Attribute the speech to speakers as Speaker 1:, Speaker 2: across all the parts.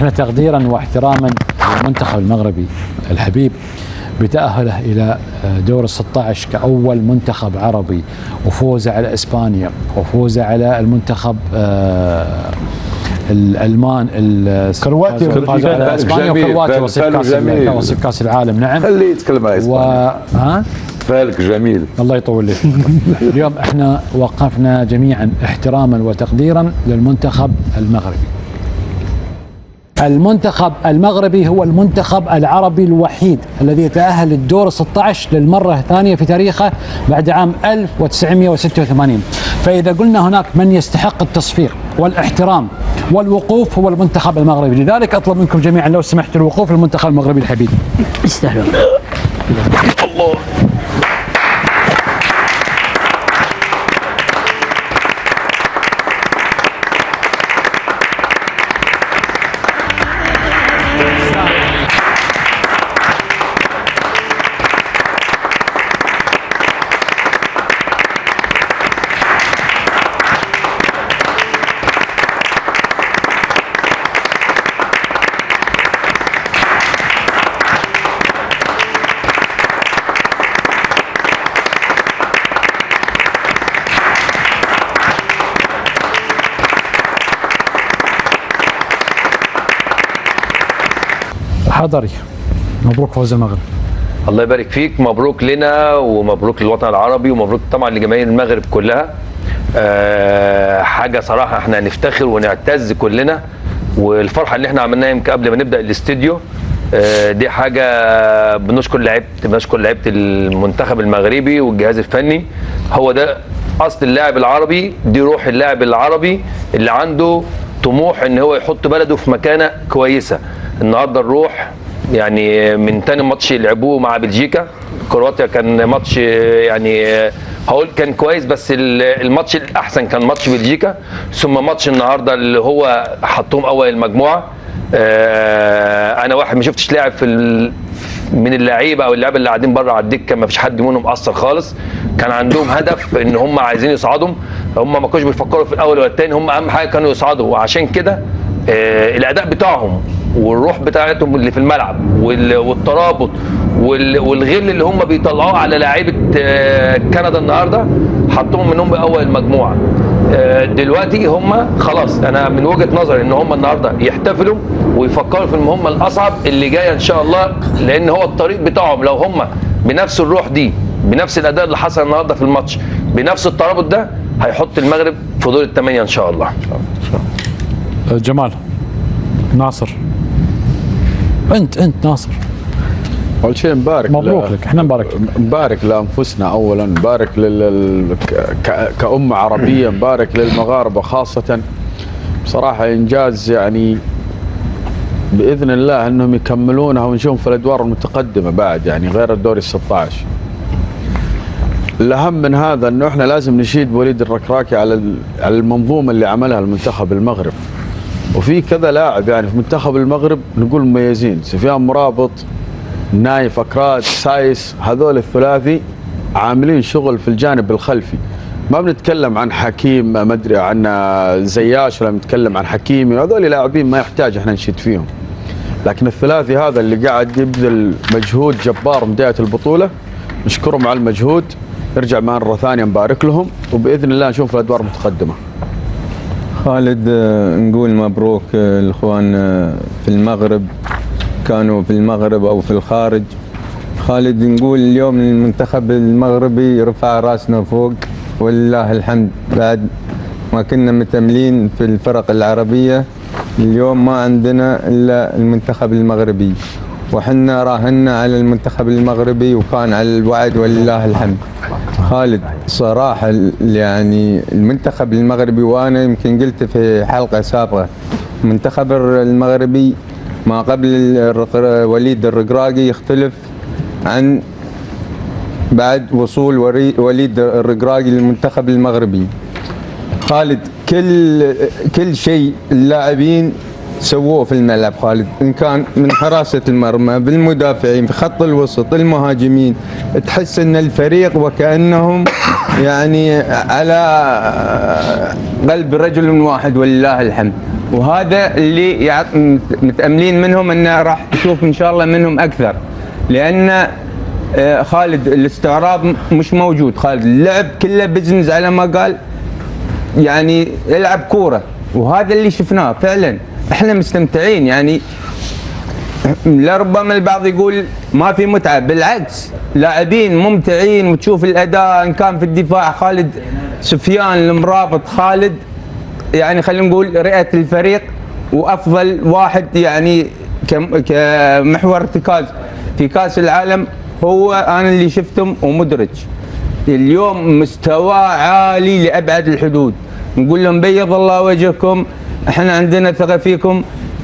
Speaker 1: احنا تقديرا واحتراما للمنتخب المغربي الحبيب بتأهله إلى دور ال 16 كأول منتخب عربي، وفوزه على إسبانيا، وفوزه على المنتخب الألمان
Speaker 2: كرواتيا
Speaker 1: على إسبانيا وكرواتيا وصيف كأس العالم. نعم،
Speaker 3: خليه يتكلم على إسبانيا. فالك جميل،
Speaker 1: الله يطول لك. اليوم احنا وقفنا جميعا احتراما وتقديرا للمنتخب المغربي. المنتخب المغربي هو المنتخب العربي الوحيد الذي يتأهل للدور 16 للمرة الثانية في تاريخه بعد عام 1986. فإذا قلنا هناك من يستحق التصفيق والاحترام والوقوف هو المنتخب المغربي. لذلك أطلب منكم جميعا لو سمحت الوقوف للمنتخب المغربي الحبيب.
Speaker 4: يستاهلون.
Speaker 3: الله.
Speaker 1: حضري، مبروك فوز المغرب.
Speaker 5: الله يبارك فيك، مبروك لنا ومبروك للوطن العربي ومبروك طبعا لجماهير المغرب كلها. حاجه صراحه احنا نفتخر ونعتز كلنا، والفرحه اللي احنا عملناها يمكن قبل ما نبدا الاستديو دي حاجه بنشكر لعيبه المنتخب المغربي والجهاز الفني. هو ده اصل اللاعب العربي، دي روح اللاعب العربي اللي عنده طموح ان هو يحط بلده في مكانه كويسه. النهارده الروح يعني من تاني ماتش لعبوه مع بلجيكا، كرواتيا كان ماتش يعني هقول كان كويس، بس الماتش الاحسن كان ماتش بلجيكا، ثم ماتش النهارده اللي هو حطهم اول المجموعه. انا واحد ما شفتش لاعب من اللعيبه او اللعيبه اللي قاعدين بره على الدكه ما فيش حد منهم اثر خالص. كان عندهم هدف ان هم عايزين يصعدوا، هم ما كانوش بيفكروا في الاول ولا الثاني، هم اهم حاجه كانوا يصعدوا. وعشان كده الاداء بتاعهم والروح بتاعتهم اللي في الملعب والترابط والغل اللي هم بيطلعوه على لاعيبه كندا النهارده حطوهم منهم باول المجموعه. دلوقتي هم خلاص، انا من وجهه نظري ان هم النهارده يحتفلوا ويفكروا في المهمه الاصعب اللي جايه ان شاء الله، لان هو الطريق بتاعهم لو هم بنفس الروح دي، بنفس الاداء اللي حصل النهارده في الماتش، بنفس الترابط ده، هيحط المغرب في دور الثمانيه ان شاء الله.
Speaker 1: جمال، ناصر، انت ناصر،
Speaker 2: اول شيء مبارك،
Speaker 1: مبروك لك. احنا
Speaker 2: مبارك لانفسنا اولا، مبارك كأمة عربية، مبارك للمغاربة خاصة. بصراحة انجاز يعني باذن الله انهم يكملونها ونشوفهم في الادوار المتقدمة بعد، يعني غير الدوري ال 16. الاهم من هذا انه احنا لازم نشيد بوليد الركراكي على المنظومة اللي عملها المنتخب المغرب. وفي كذا لاعب يعني في منتخب المغرب نقول مميزين، سفيان مرابط، نايف أكراد، سايس، هذول الثلاثي عاملين شغل في الجانب الخلفي. ما بنتكلم عن حكيم، ما ادري عن زياش، ولا بنتكلم عن حكيمي، هذول لاعبين ما يحتاج احنا نشيد فيهم. لكن الثلاثي هذا اللي قاعد يبذل مجهود جبار من بداية البطولة، نشكرهم على المجهود. نرجع مرة ثانية نبارك لهم، وبإذن الله نشوف الأدوار المتقدمة.
Speaker 6: خالد، نقول مبروك الاخوان في المغرب، كانوا في المغرب او في الخارج. خالد، نقول اليوم المنتخب المغربي رفع راسنا فوق ولله الحمد. بعد ما كنا متأملين في الفرق العربية، اليوم ما عندنا الا المنتخب المغربي، وحنا راهنا على المنتخب المغربي وكان على الوعد ولله الحمد. خالد، صراحة يعني المنتخب المغربي، وأنا يمكن قلت في حلقة سابقة، المنتخب المغربي ما قبل وليد الركراكي يختلف عن بعد وصول وليد الركراكي للمنتخب المغربي. خالد، كل شيء اللاعبين سووه في الملعب خالد، إن كان من حراسة المرمى، بالمدافعين، في خط الوسط، المهاجمين، تحس أن الفريق وكأنهم يعني على قلب رجل واحد ولله الحمد. وهذا اللي متأملين منهم انه راح تشوف ان شاء الله منهم اكثر، لان خالد الاستعراض مش موجود. خالد اللعب كله بزنس على ما قال، يعني يلعب كوره، وهذا اللي شفناه فعلا. احنا مستمتعين يعني. لربما البعض يقول ما في متعه، بالعكس لاعبين ممتعين، وتشوف الاداء ان كان في الدفاع خالد سفيان المرابط. خالد يعني خلينا نقول رئة الفريق وافضل واحد يعني كمحور ارتكاز في كاس العالم، هو انا اللي شفتهم ومدرج. اليوم مستوى عالي لابعد الحدود. نقول لهم بيض الله وجهكم، احنا عندنا ثقه فيكم.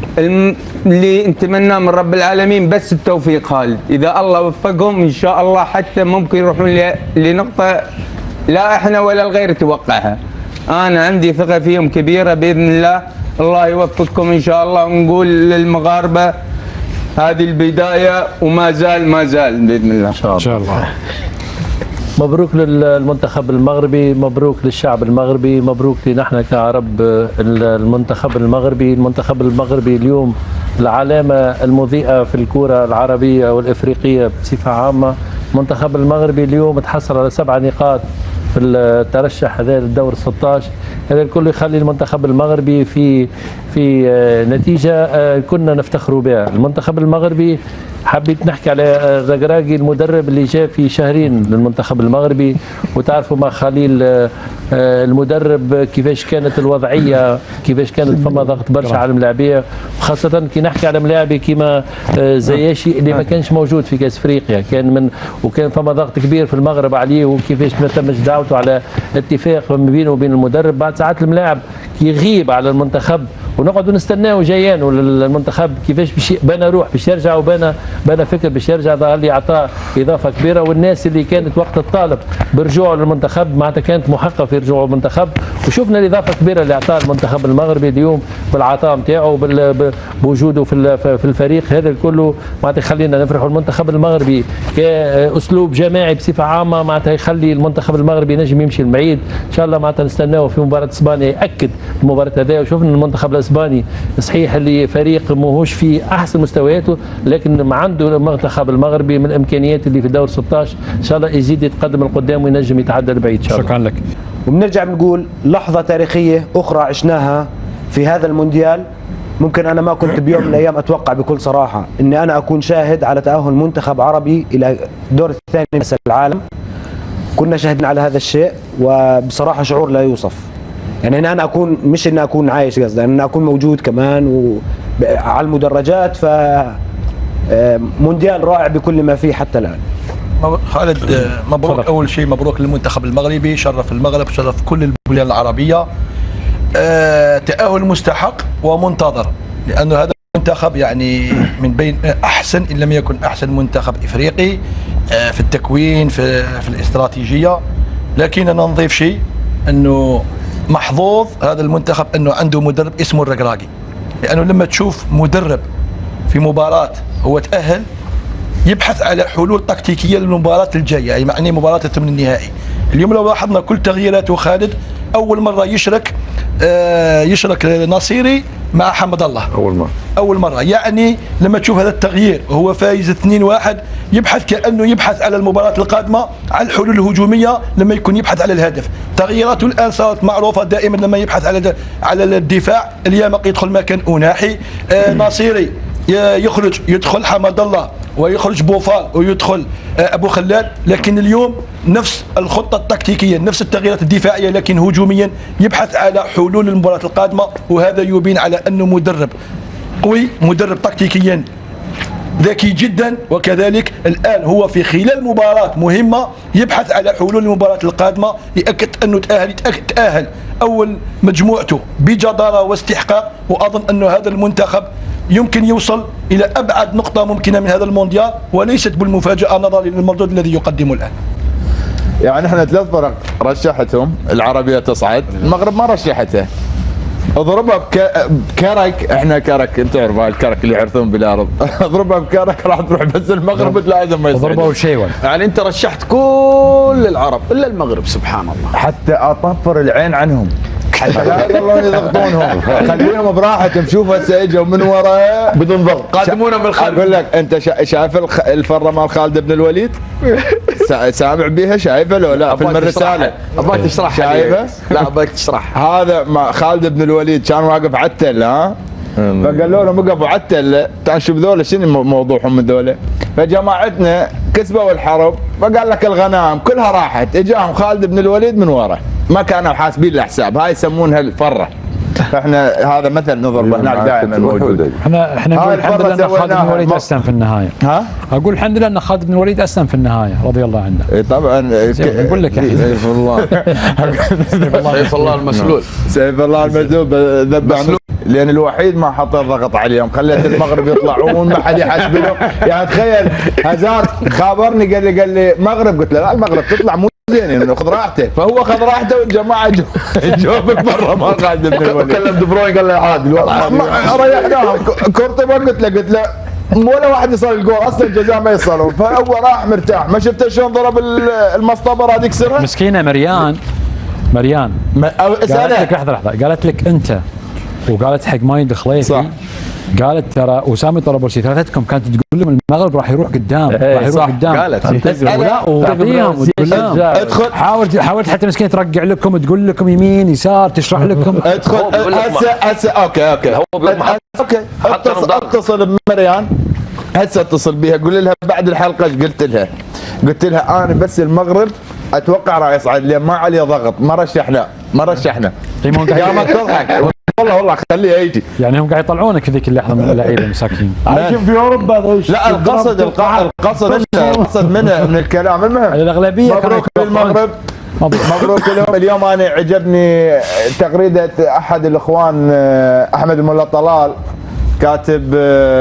Speaker 6: اللي نتمناه من رب العالمين بس التوفيق. خالد اذا الله وفقهم ان شاء الله حتى ممكن يروحون لنقطه لا احنا ولا الغير توقعها. انا عندي ثقه فيهم كبيره باذن الله. الله يوفقكم ان شاء الله، ونقول للمغاربه هذه البدايه وما زال باذن الله
Speaker 1: ان شاء الله.
Speaker 4: مبروك للمنتخب المغربي، مبروك للشعب المغربي، مبروك لنا احنا كعرب. المنتخب المغربي اليوم العلامة المضيئة في الكرة العربية والإفريقية بصفة عامة. المنتخب المغربي اليوم تحصل على 7 نقاط في الترشح هذا للدور 16. هذا الكل يخلي المنتخب المغربي في نتيجة كنا نفتخر بها. المنتخب المغربي حبيت نحكي على الركراكي المدرب اللي جاء في شهرين للمنتخب المغربي، وتعرفوا مع خليل المدرب كيفاش كانت الوضعيه، كيفاش كانت فما ضغط برشا على الملاعبيه، وخاصه كي نحكي على ملاعبي كيما زياشي اللي ما كانش موجود في كاس افريقيا، وكان فما ضغط كبير في المغرب عليه، وكيفاش ما تمش دعوته على اتفاق ما بينه وبين المدرب. بعد ساعات الملاعب يغيب على المنتخب ونقعدوا نستناو جايان، والمنتخب كيفاش باش بنى روح باش يرجع، وبنى فكر باش يرجع. ظهر لي عطاء اضافه كبيره، والناس اللي كانت وقت الطالب برجوعوا للمنتخب معناتها كانت محقه في رجوع المنتخب، وشفنا الاضافه الكبيره اللي عطاها المنتخب المغربي اليوم بالعطاء نتاعو بوجوده في الفريق. هذا الكل معناتها يخلينا نفرحوا. المنتخب المغربي كاسلوب جماعي بصفه عامه معناتها يخلي المنتخب المغربي نجم يمشي المعيد ان شاء الله. معناتها نستناو في مباراه اسبانيا ياكد المباراه هذه. وشفنا المنتخب الاسباني صحيح اللي فريق ماهوش في احسن مستوياته، لكن عنده المنتخب المغربي من الامكانيات اللي في دور 16 ان شاء الله يزيد يتقدم لقدام وينجم يتعدى البعيد ان شاء الله.
Speaker 1: شكرا لك.
Speaker 7: وبنرجع بنقول لحظه تاريخيه اخرى عشناها في هذا المونديال. ممكن انا ما كنت بيوم من الايام اتوقع بكل صراحه اني انا اكون شاهد على تاهل منتخب عربي الى دور الثاني من كاس العالم. كنا شاهدين على هذا الشيء، وبصراحه شعور لا يوصف. يعني ان انا اكون مش ان اكون عايش، قصدي ان اكون موجود كمان على المدرجات. ف مونديال رائع بكل ما فيه حتى الان.
Speaker 8: خالد مبروك. اول شيء مبروك للمنتخب المغربي، شرف المغرب، شرف كل البلدان العربيه. تأهل مستحق ومنتظر، لانه هذا المنتخب يعني من بين احسن ان لم يكن احسن منتخب افريقي في التكوين في الاستراتيجيه. لكن انا نضيف شيء، انه محظوظ هذا المنتخب انه عنده مدرب اسمه الركراكي، لانه لما تشوف مدرب في مباراه هو تأهل يبحث على حلول تكتيكيه للمباراه الجايه، يعني مباراه الثمن النهائي. اليوم لو لاحظنا كل تغييراته خالد، اول مره يشرك نصيري مع حمد الله اول مره. يعني لما تشوف هذا التغيير وهو فايز 2-1 كانه يبحث على المباراه القادمه على الحلول الهجوميه، لما يكون يبحث على الهدف. تغييراته الان صارت معروفه دائما، لما يبحث على الدفاع. اليامق يدخل مكان أناحي، نصيري يخرج يدخل حمد الله، ويخرج بوفال ويدخل ابو خلال. لكن اليوم نفس الخطه التكتيكيه، نفس التغييرات الدفاعيه، لكن هجوميا يبحث على حلول المباراه القادمه. وهذا يبين على انه مدرب قوي، مدرب تكتيكيا ذكي جدا. وكذلك الان هو في خلال مباراه مهمه يبحث على حلول المباراه القادمه، ياكد انه تاهل اول مجموعته بجداره واستحقاق. واظن انه هذا المنتخب يمكن يوصل الى ابعد نقطه ممكنه من هذا المونديال، وليست بالمفاجاه نظرا للمردود الذي يقدمه الان.
Speaker 3: يعني احنا 3 فرق رشحتهم، العربيه تصعد، المغرب ما رشحته. اضربها بكرك، احنا كرك انت تعرف الكرك اللي يعرفون بالارض. اضربها بكرك راح تروح، بس المغرب لازم ما يصعد.
Speaker 1: اضربها بشيء.
Speaker 2: يعني انت رشحت كل العرب الا المغرب، سبحان الله.
Speaker 3: حتى اطفر العين عنهم. لا يضلون يضغطونهم، خليهم براحتهم. شوف هسه اجوا من ورا
Speaker 2: بدون ضغط قادمونا من الخلف.
Speaker 3: اقول لك انت شايف الفره مال خالد بن الوليد؟ سامع بيها؟ شايفه لو لا في الرساله؟
Speaker 2: ابغاك تشرحها.
Speaker 3: شايفه؟
Speaker 2: لا ابغاك تشرحها.
Speaker 3: هذا خالد بن الوليد كان واقف على التل، ها؟ فقالوا لهم وقفوا على التل، تعال شوف ذولا شنو موضوعهم من ذولا. فجماعتنا كسبوا الحرب، فقال لك الغنائم كلها راحت، اجاهم خالد بن الوليد من ورا، ما كانوا حاسبين الحساب. هاي يسمونها الفره. فاحنا هذا مثل نضربه هناك دائما موجود.
Speaker 1: احنا نقول الحمد لله ان خالد بن الوليد اسلم في النهايه. ها؟ اقول الحمد لله ان خالد بن الوليد اسلم في النهايه رضي الله عنه.
Speaker 3: طبعا
Speaker 1: نقول لك
Speaker 6: سيف الله
Speaker 2: سيف الله المسلول.
Speaker 3: سيف الله المسلول ذبح لان الوحيد ما حط الضغط عليهم، خليت المغرب يطلعون ما حد يحاسب لهم. يعني تخيل هزار خابرني قال لي مغرب، قلت له لا المغرب تطلع مو زين يعني خذ راحته، فهو خذ راحته والجماعه جوبك برا ما خالد بن الوليد.
Speaker 2: كلم دي بروين قال له عادي الوضع
Speaker 3: ريحناهم. كورتوا قلت له ولا واحد يصل الجول اصلا، الجزاء ما يصلون، فهو راح مرتاح. ما شفت شلون ضرب المصطبه هذيك سرها؟
Speaker 1: مسكينه مريان قالت لك لحظه قالت لك انت وقالت حق مايد الخليفي صح. قالت ترى وسامي طرابلسي ثلاثتكم كانت تقول لهم المغرب راح يروح قدام راح يروح قدام.
Speaker 2: قالت
Speaker 1: لا وتعطيهم وتقول لهم ادخل حاولت حتى مسكين ترجع لكم تقول لكم يمين يسار تشرح لكم.
Speaker 3: ادخل هسه اوكي اتصل بمريان هسه اتصل بها قول لها بعد الحلقه ايش قلت لها انا بس المغرب اتوقع راح يصعد لان ما عليه ضغط، ما رشحنا قامت تضحك والله خليه يجي.
Speaker 1: يعني هم قاعد يطلعونك ذيك اللحظه من اللعيبه المساكين
Speaker 7: عايشين في اوروبا.
Speaker 3: لا القصد من الكلام. المهم
Speaker 1: الاغلبيه
Speaker 3: مبروك للمغرب، مبروك لهم. اليوم انا عجبني تغريده احد الاخوان احمد الملا طلال، كاتب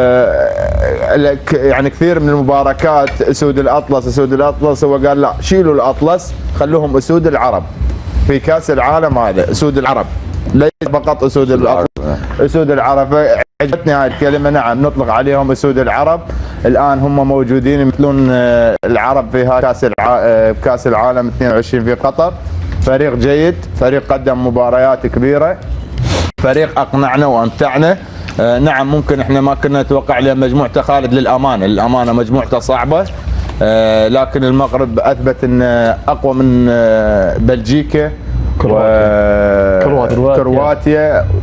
Speaker 3: يعني كثير من المباركات اسود الاطلس. هو قال لا شيلوا الاطلس خلوهم اسود العرب في كاس العالم، هذا اسود العرب ليس فقط اسود الاطلس، اسود العرب. عجبتني هاي الكلمه. نعم نطلق عليهم اسود العرب. الان هم موجودين يمثلون العرب في كاس العالم 22 في قطر. فريق جيد، فريق قدم مباريات كبيره، فريق اقنعنا وامتعنا. نعم ممكن احنا ما كنا نتوقع له مجموعته خالد، للامانه مجموعته صعبه، لكن المغرب اثبت انه اقوى من بلجيكا وكرواتيا